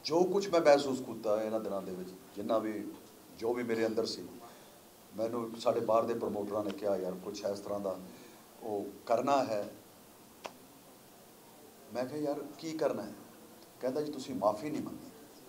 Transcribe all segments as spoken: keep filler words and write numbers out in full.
जो कुछ मैं महसूस किया इन्हां दिनां दे विच, जिन्ना भी जो भी मेरे अंदर सी, मैनूं साडे बाहर दे प्रमोटरां ने कहा यार कुछ इस तरह का वो करना है। मैं कहा यार की करना है? कहता जी तुसीं माफ़ी नहीं मंगी।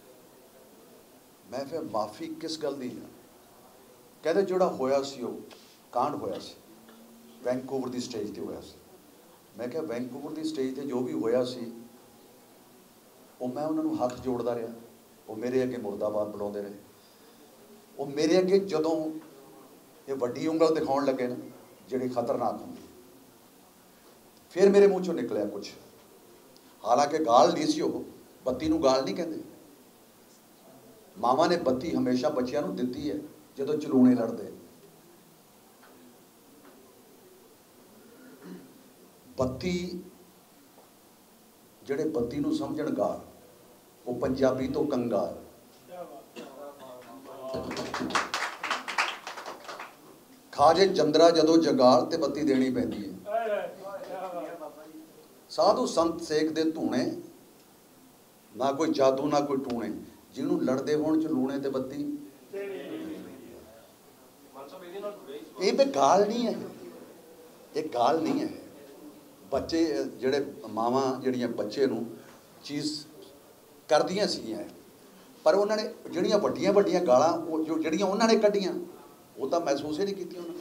मैं फिर माफ़ी किस गल दी है? कहते जोड़ा होया सी वो कांड होया सी वैंकूवर की स्टेज पर होया सी। मैं क्या वैंकूवर की स्टेज पर जो भी होया सी वो मैं उन्होंने हथ जोड़ता रहा, वो मेरे अगे मुर्दाबाद बुलाते रहे, वो मेरे अगे जदों ये वड्डी उंगल दिखाउण लगे ना जिहड़ी खतरनाक होंदी, फिर मेरे मूँह चों निकलिया कुछ, हालांकि गाल नहीं सी, वो बत्ती नूं गाल नहीं कहते। मावां ने बत्ती हमेशा बच्चों नूं दित्ती है जदों चलूने लड़ते। बत्ती जिहड़े बत्ती नूं समझण गाल, वो पंजाबी तो कंगाल। खाजे चंद्रा जदों जगाल ते बत्ती देनी पैंदी है। साधु संत सेक दे धूने, ना कोई जादू ना कोई टूने, जिन्हों लड़ते होण च लूने ते बत्ती। ये तो गाल नहीं है, ये गाल नहीं है। बच्चे जिहड़े मावां जिहड़ियां बच्चे नूं चीज़ करदियां सीगियां, पर उन्होंने जिहड़ियां वड्डियां वड्डियां गालां जो जिहड़ियां उन्होंने कड्ढियां वो तो महसूस ही नहीं की उन्होंने।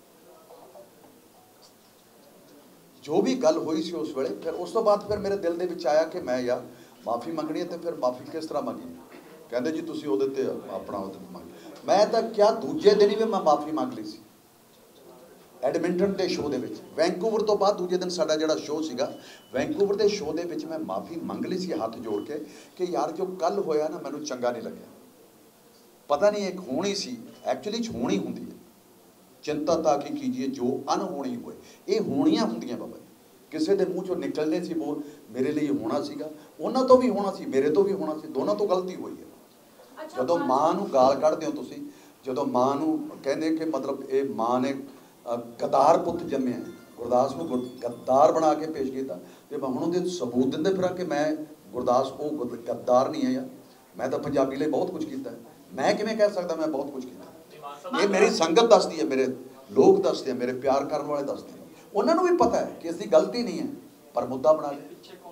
जो भी गल हुई सी उस वेले, फिर उस तो बाद फिर मेरे दिल दे विच आया कि मैं यार माफ़ी मंगनी है, तो फिर माफ़ी किस तरह मंगी? कहते जी तुसीं उहदे ते अपना उहदे मंग। मैं तो क्या दूजे दिन ही भी मैं माफ़ी मंग ली सी एडमिंटन के शो दे विच। वैंकूवर तो बाद दूजे दिन साडा जिहड़ा शो सीगा वैंकूवर के शो दे विच मैं माफ़ी मंग ली सी हाथ जोड़ के कि यार जो कल होया ना मैनूं चंगा नहीं लग्या। पता नहीं एक होनी सी, एक्चुअली होनी हुंदी है, चिंता ताकि कीजिए जो अनहोनी होए। ये होनियां हुंदियां बाबा, किसी के मूँह चों निकलने सी बोल मेरे लिए होना सीगा, उन्हां तो भी होना सी, मेरे तो भी होना सी, दोनों तो गलती हुई है। जदों माँ नूं गाल कढ़दे हो तुसीं, जदों माँ नूं कहंदे कि मतलब ये माँ ने गद्दार पुत जम्मिया, गुरदास को गद्दार बना के पेश किया, तो मैं हुण उहदे सबूत दिंदे फिरां कि मैं गुरदास वो गद्दार नहीं है यार, मैं तो पंजाबी लिए बहुत कुछ किया है। मैं किवें कह सकदा मैं बहुत कुछ किया? ये मेरी संगत दसदी है, मेरे लोग दसदे हैं, मेरे प्यार करने वाले दसदे हैं, उन्होंने भी पता है कि इसकी गलती नहीं है, पर मुद्दा बना लिया।